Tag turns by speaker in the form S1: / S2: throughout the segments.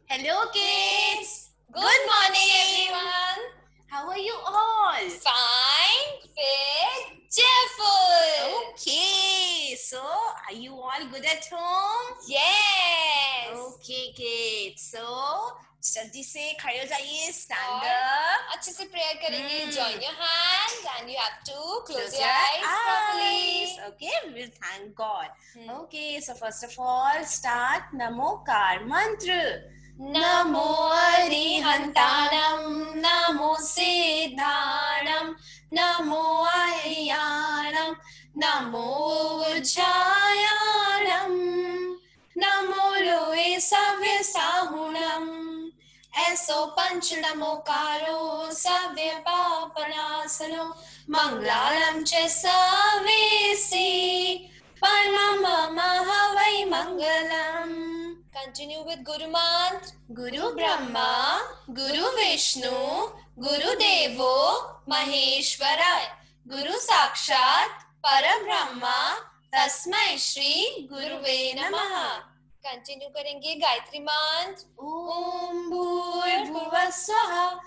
S1: Hello, kids.
S2: Good morning, everyone.
S1: How are you all?
S2: Fine, fit, cheerful.
S1: Okay, so are you all good at home?
S2: Yes.
S1: Okay, kids. So जल्दी से खड़े हो जाइए. Stand
S2: और
S1: up.
S2: अच्छे से prayer करेंगे. Join your hands and you have to close
S1: Close
S2: your eyes properly.
S1: Okay, we'll thank God. Okay, so first of all, start Namokar mantra.
S2: नमो अरिहन्ताणं नमो सिद्धाणं नमो अह्याणं नमो उज्जायाणं नमो लोए सव्य साहुणम् ऐसो पंच नमोकारो सव्य पापनासनो मंगलानं च सवेसी परमं महवै मंगलम्. Continue with Guru Mantra.
S1: Guru Brahma,
S2: Guru Vishnu, Guru Devo, Maheshwaraya, Guru Sakshat, Parabrahma, Tasmai Shri Guruve Namaha. Continue करेंगे गायत्री मंत्र.
S1: Om
S2: भूर्भुवः स्वः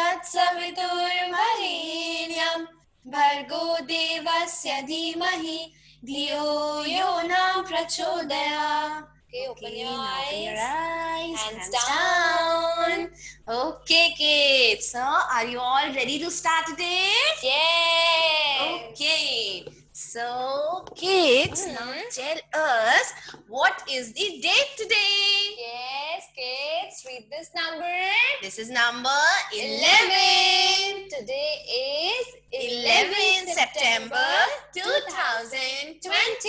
S2: तत्सवितुर्वरेण्यं भर्गो देवस्य धीमहि धियो यो न प्रचोदयात्. Okay, open your eyes. Hands down.
S1: Okay, kids. So, are you all ready to start today?
S2: Yes.
S1: Okay. So, kids, now tell us what is the date today?
S2: Yes, kids, read this number.
S1: This is number
S2: 11. Today is
S1: 11 September
S2: 2020.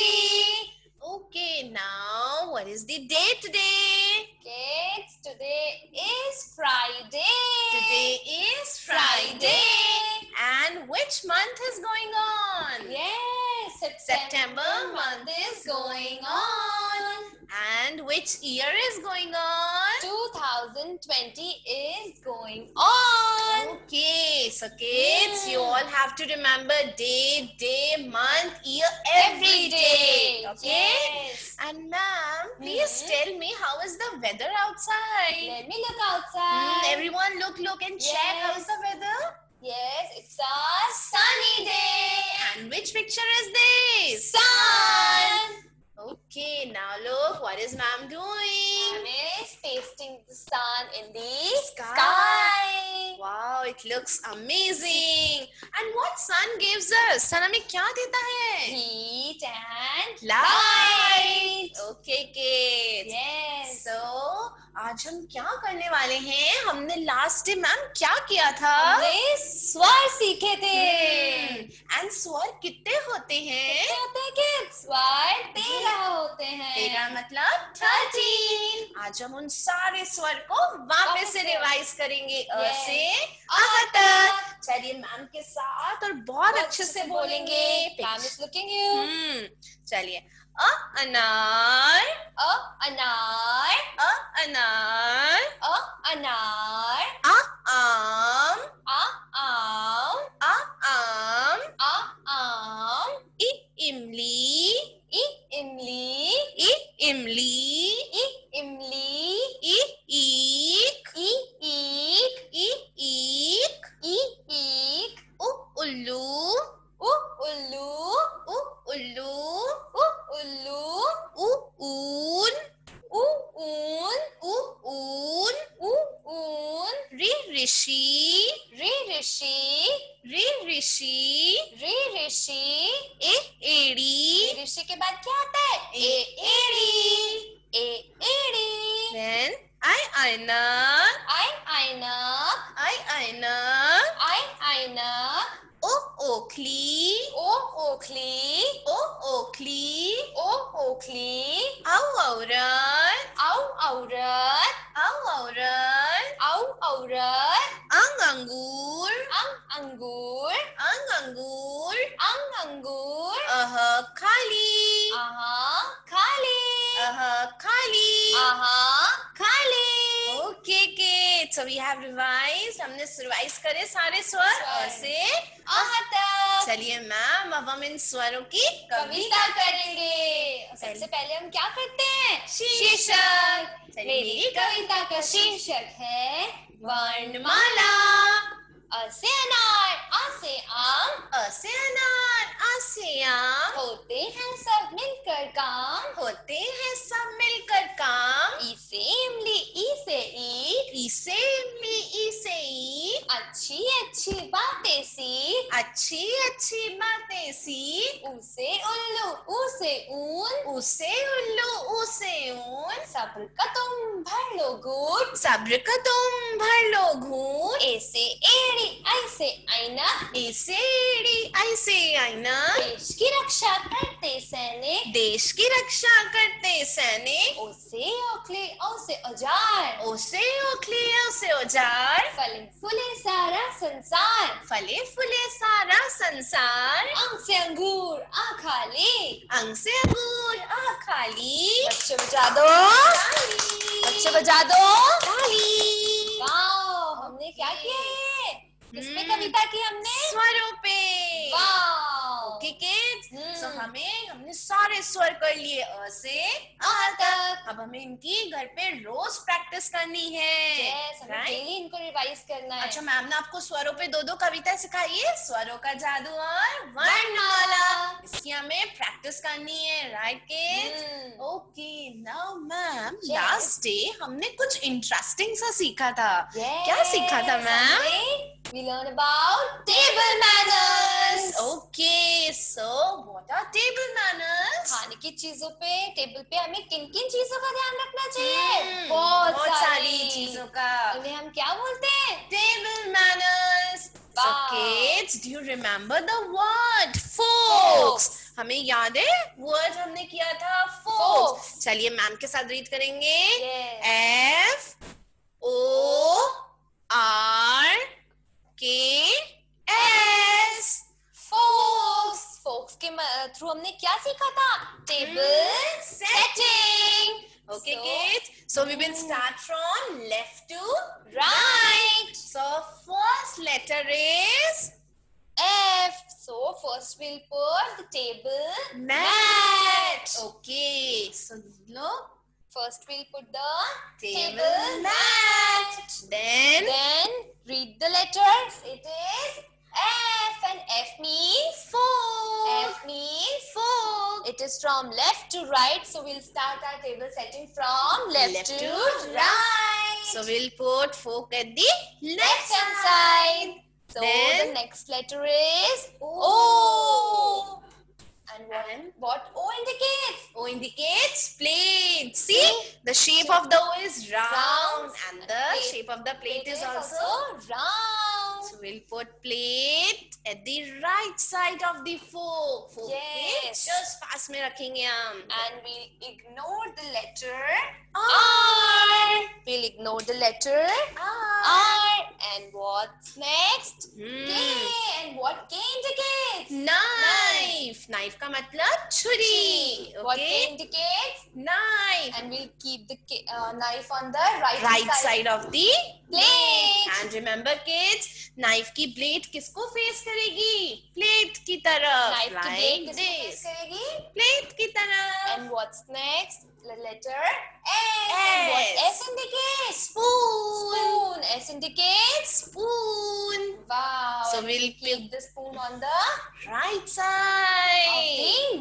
S1: Okay, now what is the date today?
S2: Kids, today is Friday.
S1: Today is Friday. And which month is going on?
S2: Yes, September month is going on.
S1: And which year is going on?
S2: 2020 is going on.
S1: Okay, so kids, you all have to remember day, month, year, every day. Okay?
S2: Yes.
S1: And ma'am, please tell me how is the weather outside?
S2: Let me look outside.
S1: Everyone look and check how is the weather.
S2: Yes, it's a sunny day.
S1: And which picture is this?
S2: Sun.
S1: Okay, now look, what is ma'am doing?
S2: Ma'am is pasting the sun in the
S1: Sky. Wow, it looks amazing. And what sun gives us? Sun हमें क्या देता है?
S2: Heat and
S1: Light. Okay, kids.
S2: Yes.
S1: So, आज हम क्या करने वाले हैं? हमने लास्ट डे मैम क्या किया था?
S2: हमने स्वर सीखे थे.
S1: एंड स्वर कितने होते हैं?
S2: कितने होते हैं kids? स्वर 13 होते हैं.
S1: 13 मतलब 13. आज हम उन सारे स्वर को वापस से रिवाइज करेंगे. अ से अ तक. चलिए मैम के साथ और बहुत अच्छे से बोलेंगे.
S2: Ma'am is looking you.
S1: चलिए. अ अनार.
S2: अ अनार.
S1: अ अनार.
S2: अ अनार.
S1: आ आम.
S2: आ आम.
S1: आ आम.
S2: आ आम.
S1: इ इमली.
S2: इ इमली.
S1: इ इमली.
S2: इ इमली.
S1: इ ईख.
S2: इ ईख.
S1: इ ईख.
S2: इ ईख.
S1: उ उल्लू.
S2: उ उल्लू.
S1: उ उल्लू.
S2: उ उल्लू.
S1: उ ऊन.
S2: उ ऊन.
S1: उ ऊन.
S2: उ ऊन.
S1: रि ऋषि.
S2: रि ऋषि.
S1: रि ऋषि.
S2: रि ऋषि.
S1: ए एड़ी.
S2: ऋषि के बाद क्या आता है? ए एड़ी. ए एड़ी.
S1: Then I ऐनक.
S2: I ऐनक.
S1: I ऐनक.
S2: I ऐनक.
S1: ओ ओखली.
S2: ओ ओखली.
S1: ओ ओखली.
S2: ओ ओखली.
S1: औ औरत.
S2: औ औरत.
S1: औ औरत.
S2: औ औरत.
S1: अंग अंगूर.
S2: अंग अंगूर.
S1: अंग अंगूर.
S2: अंग अंगूर.
S1: अह खाली.
S2: आहा खाली.
S1: अह खाली.
S2: आहा खाली.
S1: Okay, kids. so we have revised. हमने रिवाइज करे सारे स्वर अ से
S2: आ तक।
S1: चलिए मैम, अब हम इन स्वरों की
S2: कविता करेंगे। सबसे पहले हम क्या करते हैं? शीर्षक। मेरी कविता का शीर्षक है वर्णमाला। अ से अनार, आ से आम,
S1: अ से अनार, आ से आम,
S2: होते हैं सब मिलकर काम,
S1: होते हैं सब मिलकर काम,
S2: ई से इमली, ई से ईट,
S1: ई से इमली, ई से ईट,
S2: अच्छी अच्छी बातें सीख,
S1: अच्छी अच्छी बातें सीख,
S2: ऊ से उल्लू, ऊ से ऊन,
S1: ऊ से उल्लू, ऊ से ऊन,
S2: सब्र का तुम भर लो घूट,
S1: सब्र का तुम भर लो घूट,
S2: ए से एड़ी, आई से आईना,
S1: ए से एड़ी, आई से आईना,
S2: देश की रक्षा करते सैनिक,
S1: देश की रक्षा करते सैनिक,
S2: ओ से ओखले, ओ से औजार,
S1: ओ से ओखली, ओ से औजार,
S2: फले फूले सारा संसार,
S1: फले फूले सारा संसार,
S2: अंग से अंगूर, आ खाली,
S1: अंग से अंगूर, आ खाली,
S2: बच्चे बजा दो, बच्चे बजा दो,
S1: ताली।
S2: वाओ, हमने क्या किया ये? किस पे कविता की हमने?
S1: स्वरों पे।
S2: वाओ,
S1: ओके किड्स, सो हमने सारे स्वर कर लिए अ से
S2: आ तक।
S1: अब हमें इनकी घर पे रोज प्रैक्टिस करनी है,
S2: यस, हमें
S1: right?
S2: डेली इनको रिवाइज करना है।
S1: अच्छा, मैम ने आपको स्वरों पे दो दो कविता सिखाई है, स्वरों का जादू और वर्णमाला, इसकी हमें प्रैक्टिस करनी है, right kids? Okay, now ma'am,
S2: Yes.
S1: Last day हमने कुछ इंटरेस्टिंग सा सीखा था।
S2: Yes,
S1: क्या सीखा था ma'am?
S2: We learn about table manners.
S1: Okay, so what are table manners?
S2: खाने की चीजों पे, टेबल पे हमें किन किन चीजों का ध्यान रखना चाहिए? बहुत
S1: सारी चीजों का।
S2: उन्हें हम क्या बोलते हैं?
S1: Table manners. So
S2: Wow.
S1: kids, do you remember the word folks? हमें याद है वर्ड हमने किया था folks. चलिए मैम के साथ रीड करेंगे।
S2: Yes.
S1: FORKS.
S2: Folks. Folks के थ्रू हमने क्या सीखा था? Table setting.
S1: Okay, kids. So we will start from left to
S2: Right.
S1: So first letter is
S2: F. So first we'll put the table
S1: mat. Okay. So look,
S2: First we'll put the
S1: table mat. Then
S2: Then read the letters. It is F, and F means
S1: fork.
S2: F means
S1: Fork.
S2: it is from left to right. So we'll start our table setting from left to right.
S1: So we'll put fork at the
S2: left hand side. So
S1: Then-
S2: the next letter is O. And what O indicates?
S1: O indicates plate. See, the shape of the O is round, and the
S2: Plate.
S1: shape of the plate is also.
S2: round.
S1: So we'll put plate at the right side of the fork. Fork
S2: Yes.
S1: के just पास में रखेंगे हम.
S2: And we'll ignore the letter
S1: R.
S2: R. We'll ignore the letter
S1: R.
S2: R. And what's next?
S1: Hmm.
S2: K. And what K indicates?
S1: Knife. Knife का मतलब छुरी.
S2: What K
S1: Okay.
S2: indicates?
S1: Knife.
S2: And we'll keep the knife on the
S1: Right side of the
S2: plate.
S1: And remember kids, knife की blade किसको face करेगी? Plate की तरफ.
S2: Knife की blade
S1: Like
S2: किसको
S1: this.
S2: face करेगी?
S1: Plate की तरफ.
S2: And what's next? The letter S. And what
S1: S.
S2: S indicates?
S1: Spoon.
S2: Spoon. S indicates?
S1: Spoon.
S2: Wow.
S1: So
S2: And
S1: we'll
S2: keep the spoon on the
S1: Right
S2: of
S1: side.
S2: the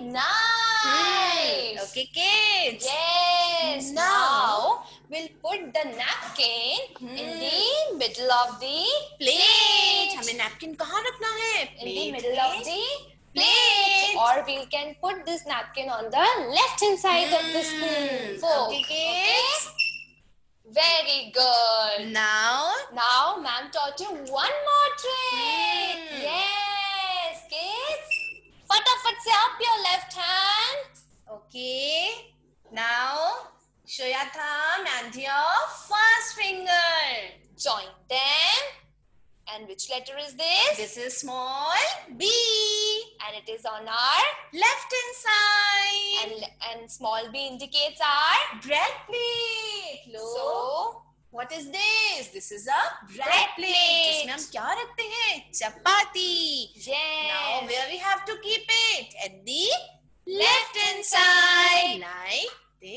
S2: knife.
S1: Okay kids.
S2: Yes.
S1: Now-
S2: Now we'll put the napkin in the middle of the
S1: Plate. हमें napkin कहाँ रखना है?
S2: in the
S1: Plate
S2: middle of
S1: पे.
S2: the
S1: Plate.
S2: Or we can put this napkin on the left hand side of the spoon. Fork.
S1: Okay kids.
S2: Very good.
S1: Now
S2: Now, ma'am taught you one more trick.
S1: Hmm.
S2: Yes, kids. Fatafat se up your left hand.
S1: Okay. Now Shoyatham and your first finger.
S2: Join them. And which letter is this?
S1: This is small B.
S2: And it is on our
S1: Left hand side.
S2: and small b indicates our.
S1: Bread plate. Look.
S2: So
S1: What is this? This is a bread plate.
S2: plate.
S1: जिसमें हम क्या रखते हैं? Chapati.
S2: Yes.
S1: Now where we have to keep it? At the left hand side, like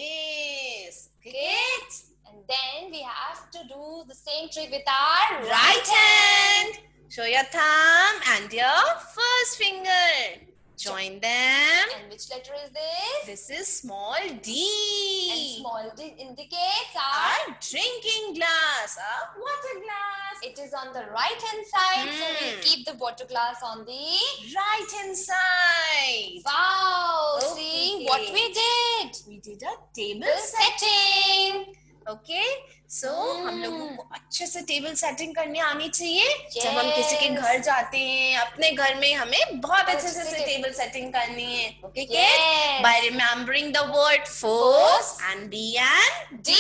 S1: this.
S2: Kids. And then we have to do the same trick with our
S1: Right hand. Show your thumb and your first finger. Join them.
S2: And which letter is this?
S1: This is small d.
S2: And small d indicates
S1: Our drinking glass, a water glass.
S2: it is on the right hand side. So
S1: Hmm.
S2: we keep the water glass on the
S1: Right hand side.
S2: wow.
S1: Okay.
S2: See what we did.
S1: We did a table
S2: The
S1: set.
S2: setting.
S1: Okay so हम लोगों को अच्छे से table setting करनी आनी चाहिए. जब हम किसी के घर जाते हैं, अपने घर में हमें बहुत अच्छे से टेबल सेटिंग करनी है. Okay kids, by remembering the word force and B and
S2: D.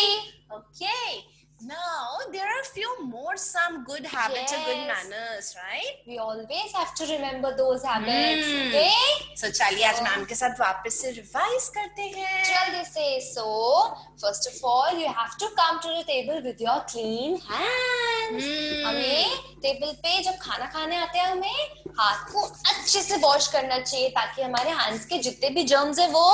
S1: okay. Now there are few more some good habits or good
S2: Yes.
S1: manners, right?
S2: We always have to remember those habits.
S1: Hmm.
S2: Okay.
S1: So चलिए आज ma'am के साथ वापस से revise करते हैं.
S2: Jaldie say so. First of all, you have to come to the table with your clean hands. हमें table पे जब खाना खाने आते हैं हमें हाथ को अच्छे से वॉश करना चाहिए ताकि हमारे हैंड्स के जितने भी जर्म्स है वो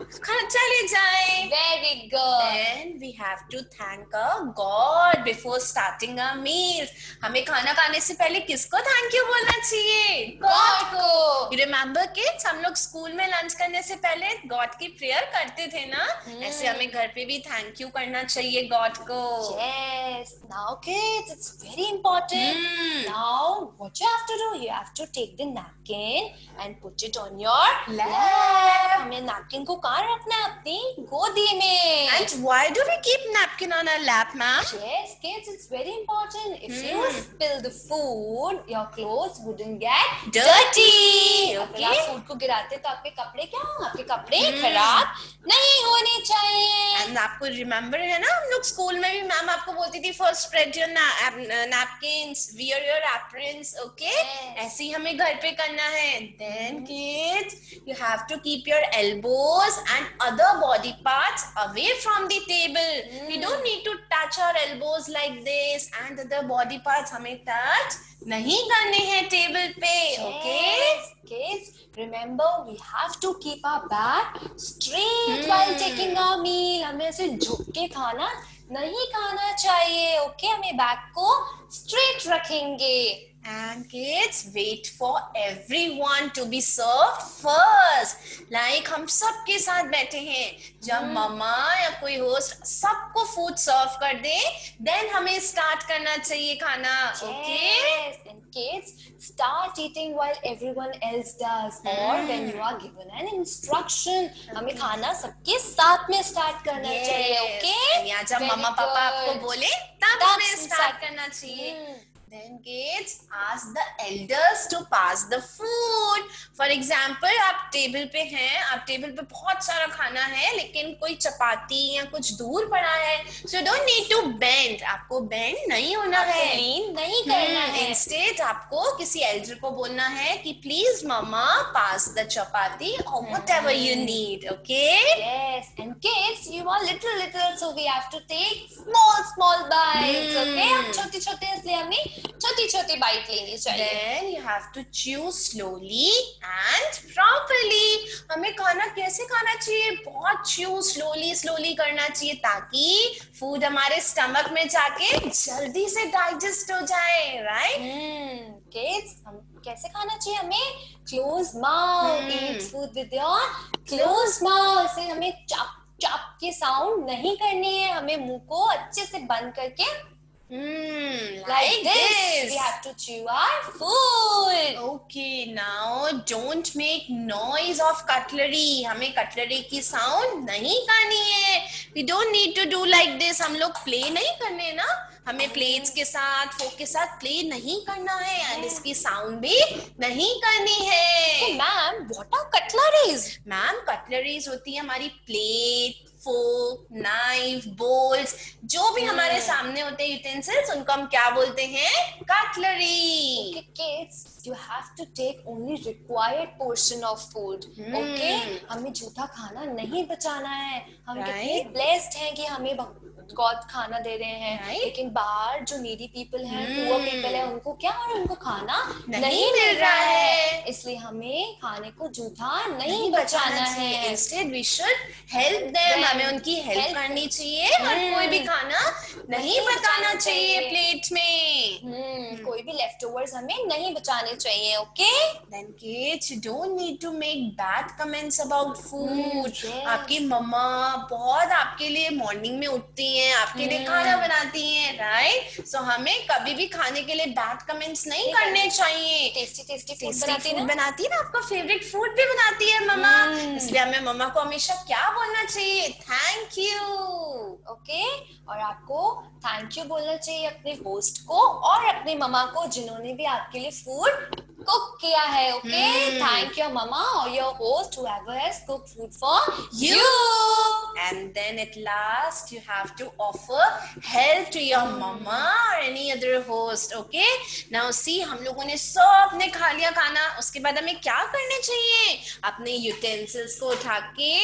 S1: चले जाए.
S2: Very good.
S1: Then we have to thank our God before starting our meals. हमें खाना खाने से पहले किसको थैंक यू बोलना चाहिए?
S2: गॉड को.
S1: You remember kids? हम लोग स्कूल में लंच करने से पहले गॉड की प्रेयर करते थे ना? ऐसे हमें घर पे भी थैंक यू करना चाहिए गॉड को.
S2: Yes. Now kids, it's very important. Now what you have to do, you have to take the napkin and put it on your lap. हमें napkin को कहाँ रखना है? अपनी गोदी में.
S1: And why do we keep napkin on our lap, ma'am?
S2: Yes, kids, it's very important. If you spill the food, your clothes wouldn't get
S1: Dirty.
S2: अगर
S1: Okay.
S2: आप फूड को गिराते तो आपके कपड़े क्या होंगे? आपके कपड़े खराब नहीं होने चाहिए.
S1: And आपको रिमेम्बर है ना, हम लोग स्कूल में भी मैम आपको बोलती थी first spread your napkins, wear your aprons. Okay,
S2: Yes.
S1: ऐसे ही हमें घर पे करना है. Then kids, you have to keep your elbows and other body parts away from the table. We don't need to touch our elbows like this and other body parts हमें touch नहीं करने हैं टेबल पे. Okay.
S2: Yes, kids, remember we have to keep our back straight while taking our meal. हमें ऐसे झुक के खाना नहीं खाना चाहिए. ओके, हमें बैक को straight रखेंगे.
S1: And kids, wait for everyone to be served first. Like हम सबके साथ बैठे हैं, जब मम्मा या कोई होस्ट सबको फूड सर्व कर दे, then हमें स्टार्ट करना चाहिए खाना. Okay?
S2: Yes, and kids, start eating while everyone else does. Or when you are given an instruction, हमें खाना सबके साथ में स्टार्ट करना चाहिए. Okay?
S1: या जब
S2: Very
S1: मम्मा पापा आपको
S2: good.
S1: बोले तब
S2: तब
S1: हमें स्टार्ट करना चाहिए. Then kids, ask the elders to pass the food. For example, आप टेबल पे हैं, आप टेबल पे बहुत सारा खाना है, लेकिन कोई चपाती या कुछ दूर पड़ा है, so you don't need to bend. आपको bend नहीं होना है,
S2: lean नहीं करना है.
S1: Instead, आपको किसी elder को बोलना है कि please mama pass the chapati or whatever you need. Okay?
S2: Yes, and kids, you are little, so we have to take small bites. Okay, हम छोटे इसलिए हमें छोटी बाइट लेनी चाहिए.
S1: Then you have to chew slowly and properly. हमें खाना कैसे खाना चाहिए? बहुत chew slowly करना चाहिए ताकि फूड हमारे स्टमक में जाके जल्दी से डाइजेस्ट हो जाए. Right?
S2: Kids, हम कैसे खाना चाहिए? हमें close mouth. Eat food with your close mouth. से हमें चप के साउंड नहीं करनी है. हमें मुंह को अच्छे से बंद करके like this. We have to chew our food.
S1: Okay, now don't make noise of cutlery. हमें cutlery की sound नहीं करनी है. We don't need to do like this. हम लोग play नहीं करने ना. हमें प्लेट्स के साथ, फोक के साथ प्ले नहीं करना है एंड इसकी साउंड भी नहीं करनी है।
S2: Ma'am, what are cutleries?
S1: Ma'am, cutleries होती है हमारी प्लेट, फोक, नाइफ, बोल्स, जो भी हमारे सामने होते हैं यूटेंसिल्स, उनको हम क्या बोलते हैं? Cutlery.
S2: Okay, kids, you have to take only required portion of food. Okay? हमें झूठा खाना नहीं बचाना है। हम कितने blessed हैं कि हमें गॉड खाना दे रहे हैं, लेकिन बाहर जो नीडी पीपल हैं, पुअर पीपल है, उनको क्या हो रहा है? उनको खाना नहीं मिल रहा है। इसलिए हमें खाने को झूठा नहीं बचाना है।
S1: Instead we should help them, हमें उनकी हेल्प करनी चाहिए और कोई भी खाना नहीं बचाना चाहिए प्लेट में।
S2: कोई भी लेफ्टओवर्स हमें नहीं बचाने चाहिए। Okay?
S1: Then kids, you don't need to make bad comments about food. आपकी मम्मा बहुत आपके लिए मॉर्निंग में उठती हैं, आपके लिए खाना बनाती हैं, राइट? सो हमें कभी भी खाने के लिए बैड कमेंट्स नहीं करने चाहिए।
S2: टेस्टी टेस्टी फूड
S1: बनाती है ना, आपका फेवरेट फूड भी बनाती है मम्मा, इसलिए हमें मम्मा को हमेशा क्या बोलना चाहिए? Thank you.
S2: ओके? और आपको थैंक यू बोलना चाहिए अपने होस्ट को और अपनी मम्मा को, जिन्होंने भी आपके लिए फूड कुक किया है। ओके? थैंक यू मम्मा और your host whoever has cooked food for you.
S1: And then at last you have to offer help to your mama or any other host. Okay? Now see, हम लोगों ने सब ने खा लिया खाना, उसके बाद हमें क्या करने चाहिए? अपने यूटेंसिल्स को उठा के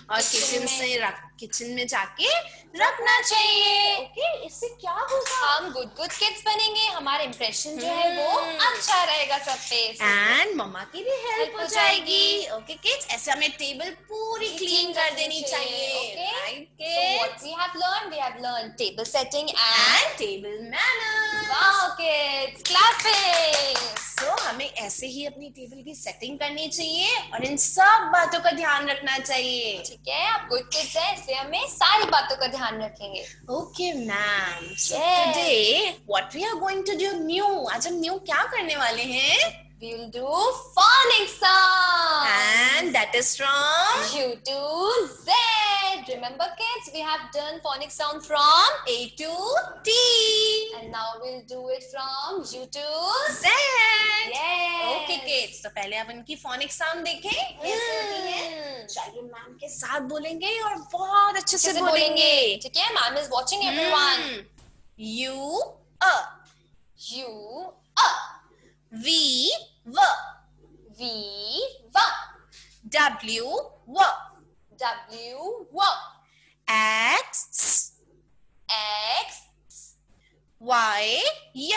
S1: और किचन में जाके रखना चाहिए। ओके? इससे क्या होगा?
S2: हम गुड किड्स बनेंगे, हमारा इंप्रेशन जो है वो अच्छा रहेगा सब पे,
S1: एंड मम्मा की भी हेल्प हो जाएगी। ओके किड्स, ऐसे हमें टेबल पूरी क्लीन कर देनी चाहिए।
S2: So what we have learned table setting and
S1: table manners.
S2: Wow kids, clapping.
S1: So हमें ऐसे ही अपनी टेबल की सेटिंग करनी चाहिए और इन सब बातों का ध्यान रखना चाहिए।
S2: ठीक है, आप गुड किड्स हैं, इसलिए हमें सारी बातों का ध्यान रखेंगे।
S1: Okay ma'am. So today what we are going to do new? आज हम न्यू क्या करने वाले हैं?
S2: We will do phonic sound.
S1: And that is from
S2: U to Z. Remember kids, we have done phonic sound from
S1: A to T.
S2: And now we'll do it from U to
S1: Z.
S2: Yes.
S1: Okay kids, तो पहले आप इनकी phonic sound देखें कैसे होती है। चलिए ma'am के साथ बोलेंगे और बहुत अच्छे से बोलेंगे।
S2: ठीक है, ma'am is watching everyone.
S1: U A.
S2: U A.
S1: V W.
S2: V W.
S1: W W.
S2: W W.
S1: X
S2: X
S1: Y Y.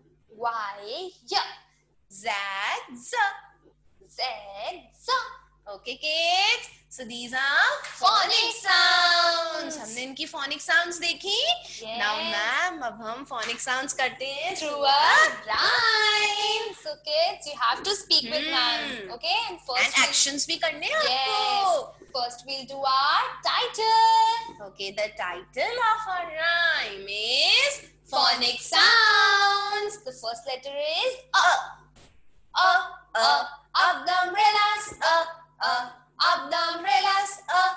S2: Y Y.
S1: Z Z.
S2: Z Z.
S1: Okay kids, so these are phonic sounds. हमने इनकी phonic sounds देखी। Now ma'am, अब हम phonic sounds करते हैं
S2: through a rhyme. So kids, you have to speak with ma'am. Okay? And first
S1: actions भी करने हैं आपको।
S2: First we'll do our title.
S1: Okay, the title of our rhyme is phonic sounds.
S2: The first letter is
S1: A. Up the umbrellas. Up the umbrellas.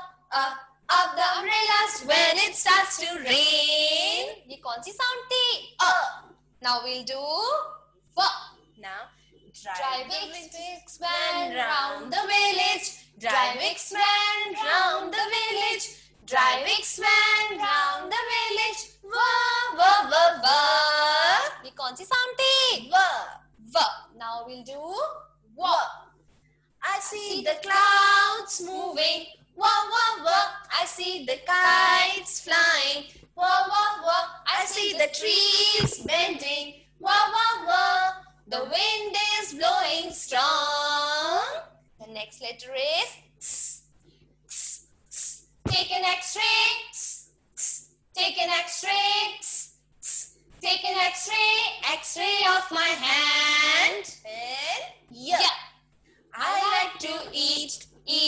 S1: Up the umbrellas when it starts to rain.
S2: ये कौन सी sound थी? Now we'll do V.
S1: Now
S2: drive X van round the village.
S1: Drive X van round the village. Drive X van round the village. Va va va va.
S2: ये कौन सी sound थी?
S1: Va
S2: V. Now we'll do W.
S1: I see the clouds moving. Wah, wah, wah. I see the kites flying. Wah, wah, wah. I see the trees bending. Wah, wah, wah. The wind is blowing strong.
S2: The next letter is
S1: S. S. S. Take an X-ray. S. S. Take an X-ray. S. S. Take an X-ray. X-ray of my hand. And yeah. I like to eat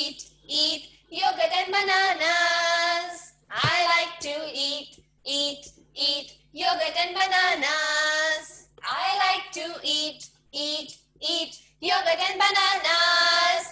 S1: yogurt and bananas. I like to eat yogurt and bananas. I like to eat yogurt and bananas.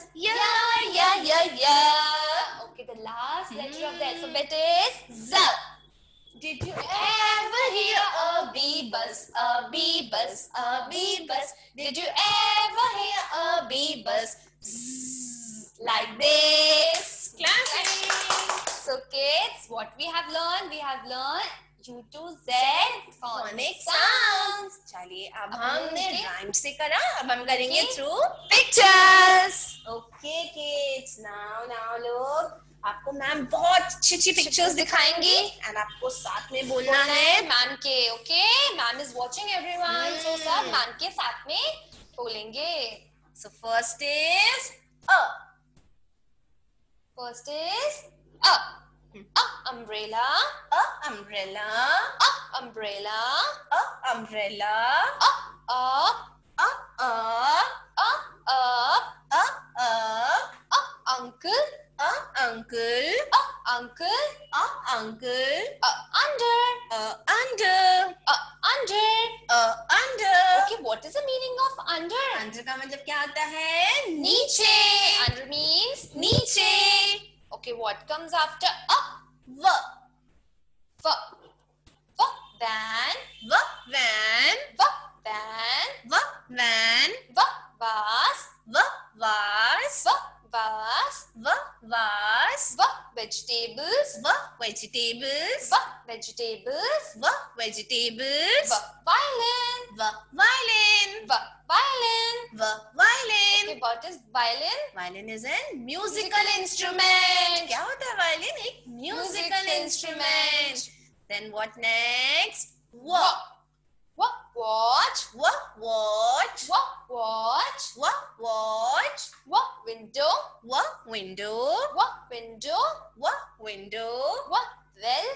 S1: Yeah.
S2: Okay, the last letter of the alphabet is Z.
S1: Did you ever hear a bee buzz? A bee buzz, a bee buzz. Did you ever hear a bee buzz? Zzz, like this. Clapping.
S2: So kids, what we have learned? We have learned U to Z
S1: phonic sounds. चलिए अब हमने rhyme से करा, अब हम करेंगे through
S2: pictures.
S1: Okay kids, now लोग आपको मैम बहुत अच्छी पिक्चर्स दिखाएंगी एंड आपको साथ में बोलना है
S2: मैम के. Okay, ma'am is watching everyone, so सब मैम के साथ में बोलेंगे.
S1: So first is a.
S2: First is a. Umbrella.
S1: A umbrella.
S2: A umbrella.
S1: A umbrella.
S2: A a
S1: a a
S2: a
S1: a
S2: a uncle.
S1: uncle.
S2: Uncle.
S1: Uncle.
S2: Under.
S1: Under.
S2: Under.
S1: Under.
S2: Okay, what is the meaning of under?
S1: Under का मतलब क्या आता है?
S2: नीचे. Under means
S1: नीचे.
S2: Okay, what comes after a?
S1: V.
S2: V. V. Van.
S1: V. Van.
S2: V. Van.
S1: V. Van.
S2: V. Vase.
S1: V. Vase.
S2: V. Vase.
S1: V. Vase.
S2: V. Vegetables.
S1: V. Vegetables.
S2: V. Vegetables.
S1: V. Vegetables.
S2: V. Violin.
S1: V. Violin.
S2: V. Violin.
S1: V. Violin.
S2: Okay, what is violin?
S1: Violin is a musical instrument. क्या होता है violin? एक musical instrument. Then what next? Walk.
S2: Watch.
S1: Watch.
S2: Watch.
S1: Watch.
S2: Window.
S1: Window.
S2: Window.
S1: Window.
S2: Well.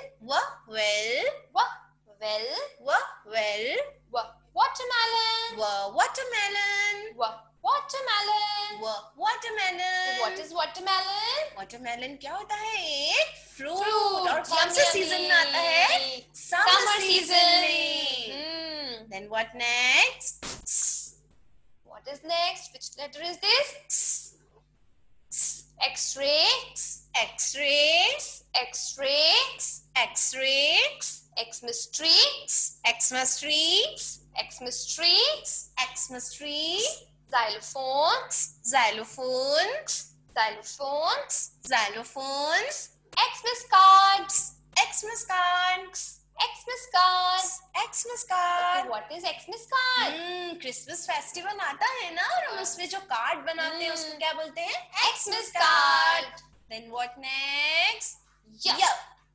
S2: Watermelon.
S1: Watermelon.
S2: Watermelon.
S1: Watermelon.
S2: What is watermelon?
S1: Watermelon क्या होता है? एक fruit.
S2: Fruit.
S1: और कौन से season में आता है?
S2: Summer season.
S1: में. Then what next?
S2: What is next? Which letter is this? X-ray.
S1: X-ray.
S2: X-ray.
S1: X-ray.
S2: Xmas tree.
S1: Xmas tree.
S2: Xmas tree.
S1: Xmas tree.
S2: Xylophones.
S1: Xylophones.
S2: Xylophones.
S1: Xylophones.
S2: Xmas cards.
S1: Xmas cards.
S2: Xmas cards.
S1: Xmas card.
S2: What is Xmas card?
S1: Christmas festival आता है ना और हम उसमें जो card बनाते हैं उसको क्या बोलते हैं?
S2: Xmas card.
S1: Then what next?
S2: Yeah.
S1: Yeah.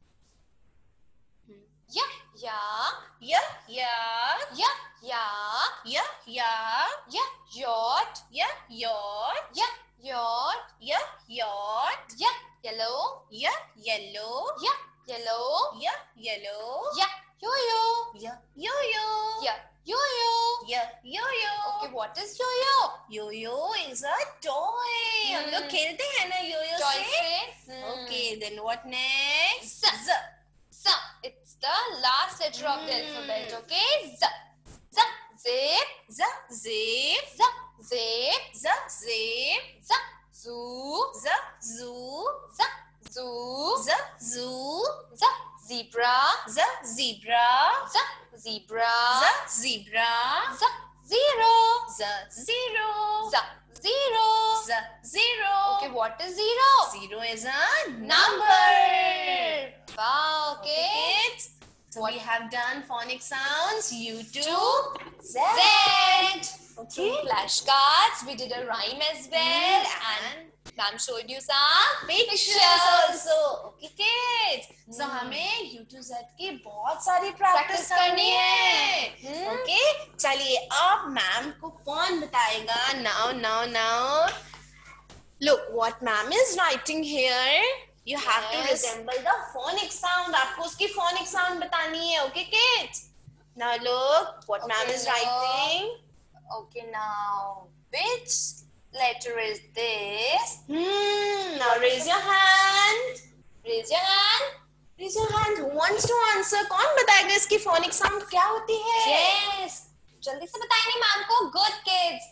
S2: Yeah. Yeah.
S1: Yeah. Yeah.
S2: Yeah. Yeah.
S1: Yeah. Yeah.
S2: Yeah. Yacht.
S1: Yeah. Yacht.
S2: Yeah. Yacht.
S1: Yeah. Yacht.
S2: Yeah. Yellow.
S1: Yeah. Yellow.
S2: Yeah. Yellow.
S1: Yeah. Yellow.
S2: Yeah. Yo-yo.
S1: Yeah. Yo-yo.
S2: Yeah. Yo-yo.
S1: Yeah. Yo-yo.
S2: Okay, what is yo-yo?
S1: Yo-yo is a toy. हम लोग खेलते हैं ना yo-yo
S2: Toy
S1: से.
S2: से.
S1: Okay, then what next?
S2: Z. Z. It's the last letter of the alphabet. Okay. Z. Z. Zip.
S1: Z. Zip.
S2: Z. Zip.
S1: Z. Zip.
S2: Z. Zoo.
S1: Z. Zoo.
S2: Z. Zoo.
S1: Z. Zoo.
S2: Z. Zebra.
S1: Z. Zebra.
S2: Z. Zebra.
S1: Z. Zebra.
S2: Z. Zero.
S1: Z. Zero.
S2: Z. Zero.
S1: Z. Zero.
S2: Okay, what is zero?
S1: Zero is a number.
S2: Wow, okay.
S1: Kids. So we have done phonic sounds. U to Z.
S2: Okay. Flashcards. We did a rhyme as well, and ma'am showed you some
S1: Pictures also. Okay, kids. So हमें U to Z की बहुत सारी practice करनी है. Okay. चलिए अब ma'am को कौन बताएगा? Now. Look what ma'am is writing here. You have to resemble the phonic sound. आपको उसकी phonic sound बतानी है. Okay, kids. Now look what ma'am is writing.
S2: Okay, now which letter is this?
S1: Now raise your hand.
S2: Raise your hand.
S1: Raise your hand. Who wants to answer? कौन बताएगा इसकी phonic sound क्या होती है?
S2: Yes. जल्दी से बताएंगे ma'am को. Good kids.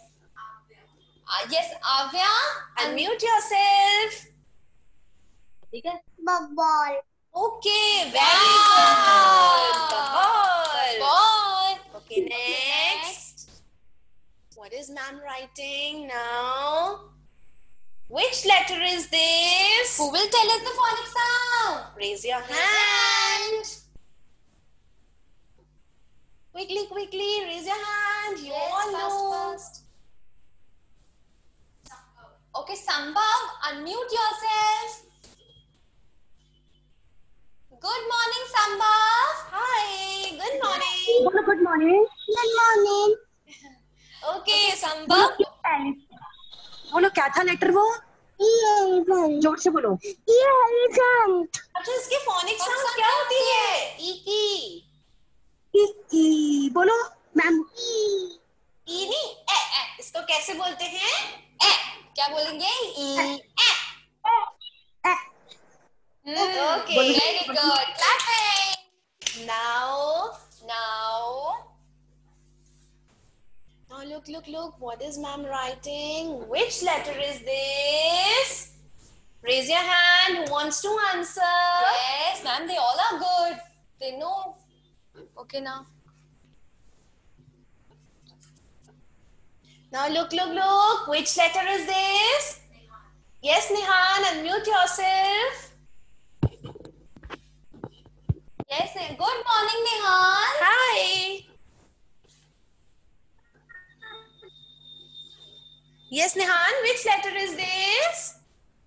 S2: Yes, Avya.
S1: Unmute yourself.
S3: Ball.
S1: Okay, very good. The ball.
S2: Ball.
S1: Okay, next. What is ma'am writing now? Which letter is this?
S2: Who will tell us the phonic sound?
S1: Raise your hand. Quickly, quickly, raise your hand. You all know.
S2: Fast. Okay, Sambhav, unmute yourself. Good morning, Sambhav.
S1: Hi, good morning.
S3: Good morning. Good morning.
S2: Okay, Sambhav.
S3: बोलो क्या था letter वो? जोर से बोलो. Elephant.
S1: अच्छा, इसके phonic sound क्या होती है? ई की.
S3: ई बोलो मैम.
S1: ई नहीं, ए. इसको कैसे बोलते हैं?
S2: ए. क्या बोलेंगे? ई.
S1: Okay.
S2: Very good. Clapping.
S1: Now, look. What is ma'am writing? Which letter is this? Raise your hand. Who wants to answer?
S2: Yes, ma'am, they all are good. They know. Okay, now.
S1: Now look. Which letter is this? Yes, Nihan, unmute yourself.
S2: Yes, good morning, Nihan.
S1: Hi. Yes, Nihan, which letter is this?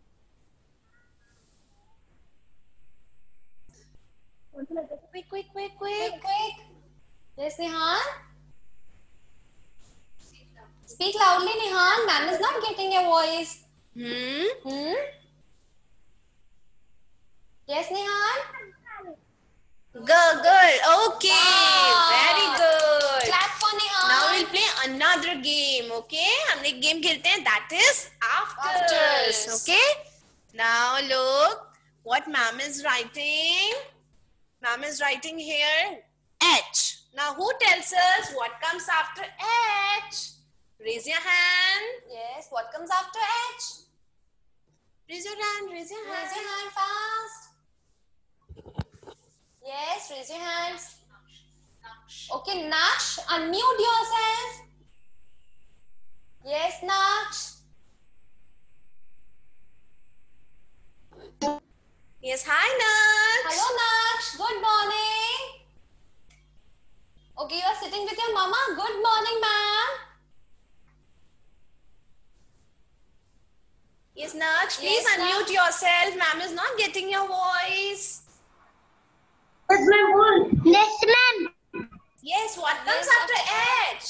S1: Quick.
S2: Yes, Nihan. Speak loudly, Nihan. Ma'am is not getting your voice. Yes, Nihan.
S1: Girl. Okay,
S2: Wow.
S1: very good.
S2: Clap for Nihan.
S1: Now we'll play another game, okay? हम एक game खेलते हैं, that is afters.
S2: Afters.
S1: Okay? Now look what ma'am is writing. Ma'am is writing here H. Now who tells us what comes after H? Raise your hand.
S2: Yes, what comes after H?
S1: Raise your hand.
S2: Raise your hand fast. Yes, raise your hands. Okay, Naksh, unmute yourself. Yes, Naksh.
S1: Yes, hi Naksh.
S2: Hello, Naksh. Good morning. Okay, you are sitting with your mama. Good morning, ma'am.
S1: Yes, Naksh, please
S2: Yes,
S1: unmute yourself. Ma'am is not getting your voice.
S3: Yes ma'am.
S4: Yes, ma'am.
S1: Yes, what comes
S2: Yes,
S1: after H?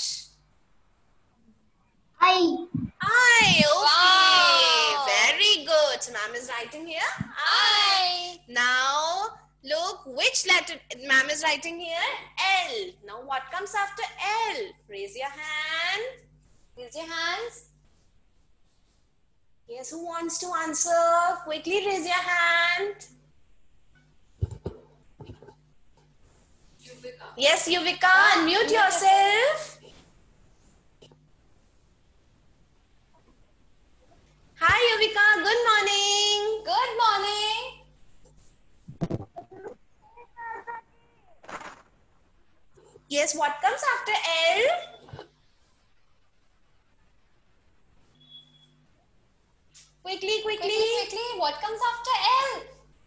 S4: I.
S1: I. Okay.
S2: Wow.
S1: Very good. So ma'am is writing here.
S2: I.
S1: Now, look which letter ma'am is writing here. L. Now, what comes after L? Raise your hand.
S2: Raise your hands.
S1: Yes, who wants to answer? Quickly raise your hand. Yes, Yuvika, unmute yourself. Hi, Yuvika. Good morning.
S2: Good morning.
S1: Yes, what comes after L? Quickly.
S2: Quickly. What comes after L?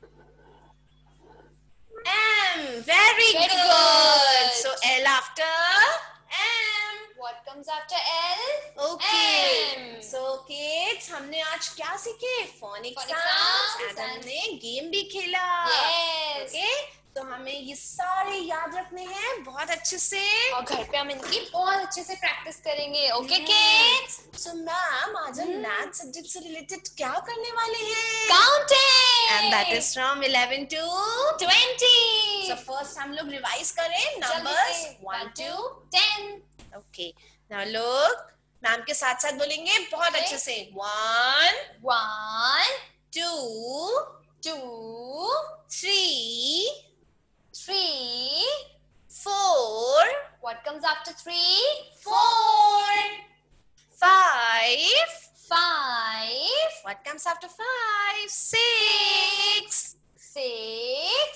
S1: M. Very
S2: Very
S1: good.
S2: good.
S1: So L after M.
S2: What comes after L?
S1: Okay.
S2: M.
S1: So kids, हमने आज क्या सीखे? Phonic
S2: Phonic
S1: sounds
S2: sounds
S1: and
S2: and-
S1: हमने game भी खेला.
S2: Yes.
S1: Okay. तो हमें ये सारे याद रखने हैं बहुत अच्छे से.
S2: और घर पे हम इनकी बहुत अच्छे से प्रैक्टिस करेंगे. Okay kids?
S1: So मैम, आज हम मैथ सब्जेक्ट से रिलेटेड क्या करने वाले हैं?
S2: Counting.
S1: And that is from 11 to
S2: 20.
S1: So first हम लोग रिवाइज करें
S2: जल्दी
S1: numbers
S2: से
S1: 1 to
S2: 10.
S1: Okay. Now look, ma'am के साथ साथ बोलेंगे बहुत
S2: Okay.
S1: अच्छे से. 1,
S2: 1,
S1: 2,
S2: 2,
S1: 3,
S2: 3.
S1: 4,
S2: What comes after 3?
S1: 4, 5.
S2: 5,
S1: What comes after 5? 6,
S2: 6,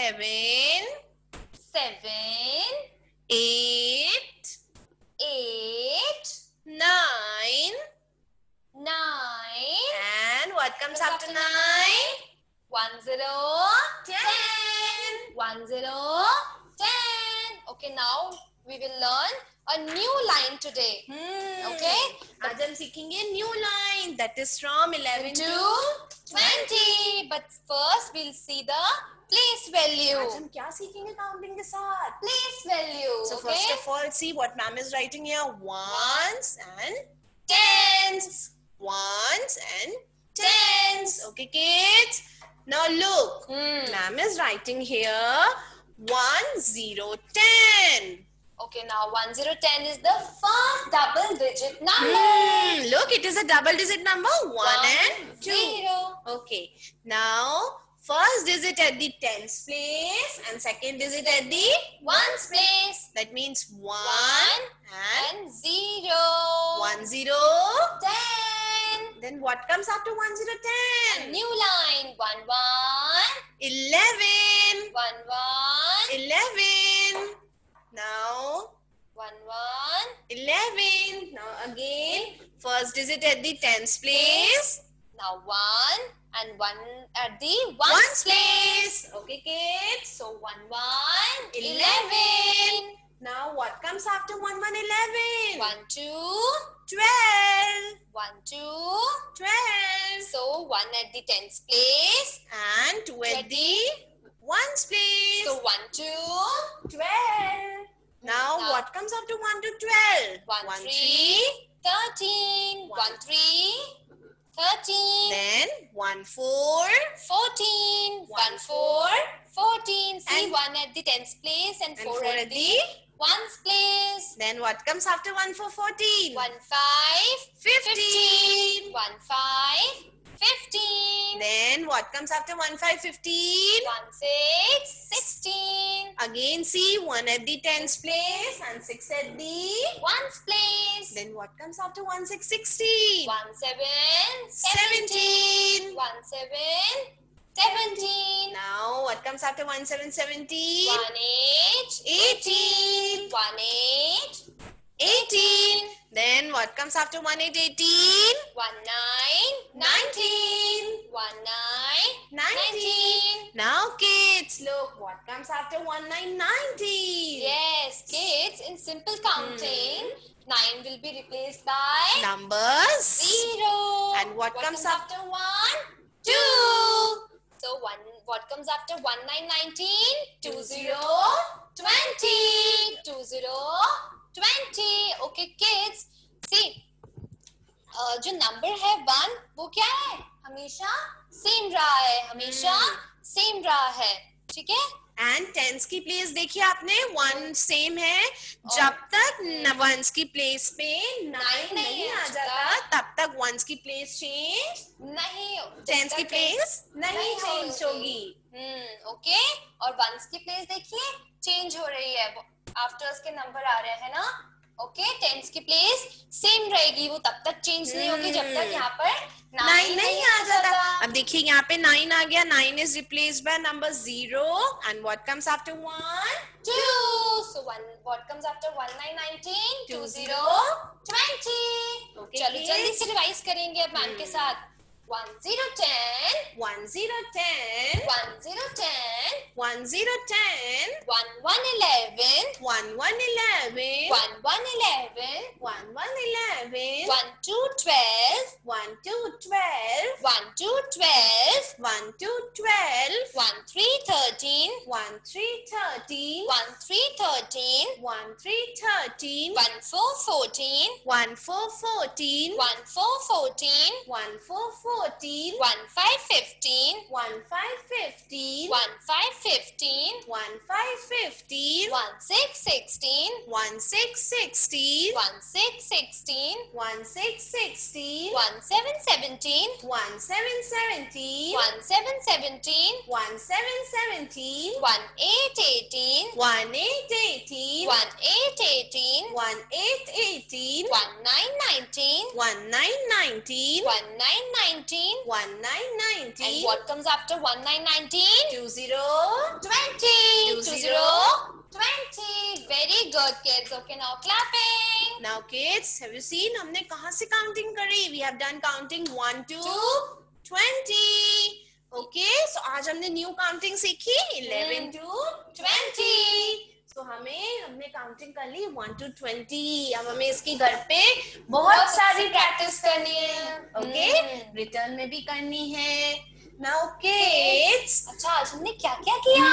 S1: 7,
S2: 7,
S1: 8,
S2: 8,
S1: 9,
S2: 9.
S1: and what comes after 9?
S2: 1, 0,
S1: 10.
S2: 1, 0, 10. Okay, now we will learn a new line today. Okay?
S1: आज हम सीखेंगे new line that is from 11
S2: To
S1: to
S2: 20. But first we'll see the place value.
S1: आज हम क्या सीखेंगे counting के साथ?
S2: Place value.
S1: So
S2: Okay?
S1: first of all, see what ma'am is writing here. Ones and tens. Ones and tens. Okay, kids. Now look. Ma'am is writing here 1, 0, 10.
S2: Okay, now 1, 0, 10 is the first double digit number.
S1: Look, it is a double digit number. 1 and 2.
S2: 0.
S1: Okay. Now, first digit at the tens place and second digit at the
S2: Ones place.
S1: that means 1 and
S2: And 0.
S1: 1, 0.
S2: 10.
S1: Then what comes after 1, 0, 10?
S2: New line. 1, 1.
S1: 11.
S2: 1, 1.
S1: 11. Now,
S2: 1, 1.
S1: 11. Now again, first digit at the tens place.
S2: Now 1 and 1 at the
S1: Ones
S2: ones place.
S1: place. Okay, kids.
S2: So 1, 1.
S1: 11. Now what comes after 1, 1, 11?
S2: 1, 2.
S1: 12.
S2: 1, 2.
S1: 12.
S2: So 1 at the tens place.
S1: And 2 at the ones place.
S2: So 1, 2.
S1: 12. Now
S2: Now-
S1: what comes after 1 to 12?
S2: 1, 3. 13. 1, 3. 13.
S1: Then 1, 4.
S2: 14. 1, 4. 14. See
S1: And-
S2: 1 at the tens place and 4
S1: 4
S2: at the ones place.
S1: Then what comes after 1, 4, 14?
S2: 1, 5.
S1: 15.
S2: 1, 5. 15.
S1: Then what comes after 1, 5, 15?
S2: 1, 6. 16.
S1: Again see 1 at the tens place and 6 at the.
S2: Ones place.
S1: Then what comes after 1, 6, 16?
S2: 1, 7.
S1: 17.
S2: 1, 7. 17.
S1: Now what comes after 1, 7, 17?
S2: 1, 8.
S1: 18.
S2: 1, 8.
S1: 18. Then what comes after 1, 8, 18?
S2: 1, 9.
S1: 19.
S2: 1, 9.
S1: 19. Now kids, look what comes after 1, 9, 19.
S2: Yes, kids, in simple counting, 9 will be replaced by
S1: Numbers.
S2: 0.
S1: And what comes
S2: after 1?
S1: 2.
S2: So, what comes after 1, 9, 19? 2, 0,
S1: 20.
S2: 20. 2, 0, 20. Okay, kids, see, जो number है 1 वो क्या है हमेशा same रहा है हमेशा same रहा है ठीक है
S1: एंड टेंस की प्लेस देखिए आपने 1 सेम है जब तक वंस की प्लेस पे 9 नहीं आ जाता तब तक वंस की प्लेस चेंज
S2: नहीं
S1: टेंस की प्लेस नहीं
S2: नहीं
S1: चेंज होगी
S2: ओके और वंस की प्लेस देखिए चेंज हो रही है आफ्टर्स के नंबर आ रहे हैं ना ओके टेंस की प्लेस सेम रहेगी वो तब तक चेंज नहीं होगी जब तक यहाँ पर
S1: 9 नहीं आ जाता अब देखिए यहाँ पे 9 आ गया 9 is replaced by number 0 and what comes after 1
S2: 2 so what comes after 1 9 19 2 0 20
S1: Okay,
S2: चलो
S1: kids.
S2: जल्दी से रिवाइज करेंगे अब मैम के साथ 1 0 10
S1: 1 0 10
S2: 1 0 10
S1: 1 0 10
S2: 1 1 11
S1: 1 1 11
S2: 1 1 11
S1: 1 1 11
S2: 1 2 12
S1: 1 2 12
S2: 1 2 12
S1: 1 2 12
S2: 1 3 13
S1: 1 3 13
S2: 1 3 13
S1: 1 3 13
S2: 1 4 14
S1: 1 4 14
S2: 1 4 14
S1: 1 4 14
S2: 1 5 15
S1: 1 5 15
S2: 1 5 15
S1: 1 5 15
S2: 1 6 16
S1: 1 6 16
S2: 1 6 16
S1: 1 6 16
S2: 1 7 17
S1: 1 7 17
S2: 1 7 17
S1: 1 7 17,
S2: 1 8 18,
S1: 1 8 18,
S2: 1 8 18,
S1: 1 8 18,
S2: 1 9 19,
S1: 1 9 19,
S2: 1 9 19,
S1: 1 9
S2: and
S1: 19,
S2: what comes after 1 9 19?
S1: 2 0,
S2: 20.
S1: 2
S2: 2
S1: 0.
S2: 0 20. Very good, kids. Okay, now clapping.
S1: Now kids, have you seen हमने कहाँ से counting करी? We have done counting 1 to 20. Okay, so आज हमने new counting सीखी 11 to 20. So हमने counting कर ली 1 to 20. अब हमें इसकी घर पे बहुत सारी practice करनी है. Okay, return में भी करनी है. Now kids,
S2: अच्छा, आज हमने क्या क्या किया?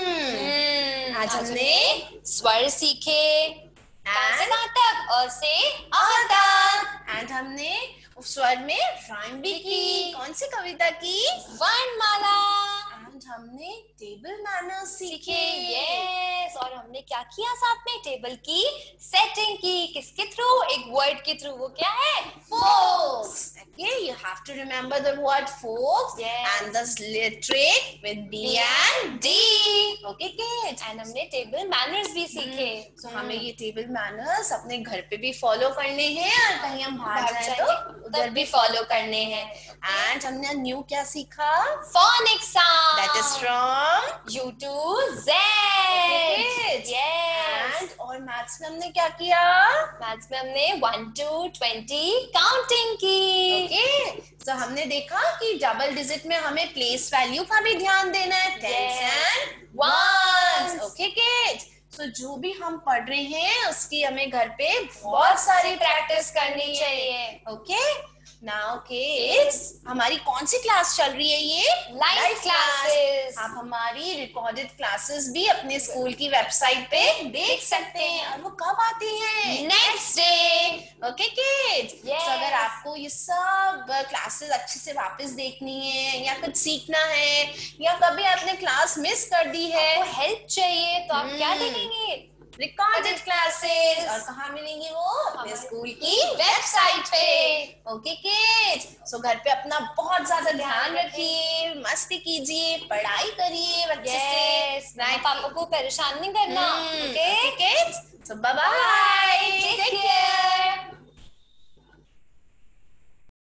S1: आज हमने
S2: स्वर सीखे. कहाँ से कहाँ तक? अ से अ तक.
S1: एंड हमने उस स्वर में राइम भी की. कौन सी कविता की?
S2: वर्णमाला.
S1: एंड हमने टेबल मैनर्स सीखे.
S2: यस, और हमने क्या किया साथ में? टेबल की सेटिंग की. किसके थ्रू? एक वर्ड के थ्रू. वो क्या है?
S1: Folks. Okay, you have to remember the word folks.
S2: Yes.
S1: And the trick with B and D. Okay, kids.
S2: And हमने टेबल मैनर्स भी सीखे.
S1: So हमें ये टेबल मैनर्स अपने घर पे भी फॉलो करने हैं और कहीं हम बाहर जाए तो उधर भी फॉलो करने हैं. एंड हमने न्यू क्या सीखा?
S2: Phonic sound.
S1: That is from
S2: U to Z.
S1: Okay, kids.
S2: Yes.
S1: And और मैथ्स में हमने क्या किया?
S2: मैथ्स में हमने 1 to 20 काउंटिंग की.
S1: ओके, तो हमने देखा कि डबल डिजिट में हमें प्लेस वैल्यू का भी ध्यान देना है. Tens and ones. Okay kids, तो जो भी हम पढ़ रहे हैं उसकी हमें घर पे बहुत सारी प्रैक्टिस करनी चाहिए. ओके, नाउ किड्स, हमारी कौन सी क्लास चल रही है? ये
S2: लाइव क्लासेस.
S1: आप हमारी रिकॉर्डेड क्लासेस भी अपने स्कूल की वेबसाइट पे देख सकते हैं. और वो कब आती हैं?
S2: Next day.
S1: Okay kids,
S2: Yes.
S1: तो अगर आपको ये सब क्लासेस अच्छे से वापस देखनी है या कुछ सीखना है या कभी आपने क्लास मिस कर दी है,
S2: आपको हेल्प चाहिए तो आप क्या देखेंगे?
S1: Recorded classes. और कहाँ मिलेंगी वो? अपने स्कूल की वेबसाइट पे. ओके किड्स, सो घर पे अपना बहुत ज्यादा ध्यान रखिए, मस्ती कीजिए, पढ़ाई करिए अच्छे
S2: यस,
S1: से.
S2: पापा को परेशान नहीं करना.
S1: Okay kids, so bye bye,
S2: Take care.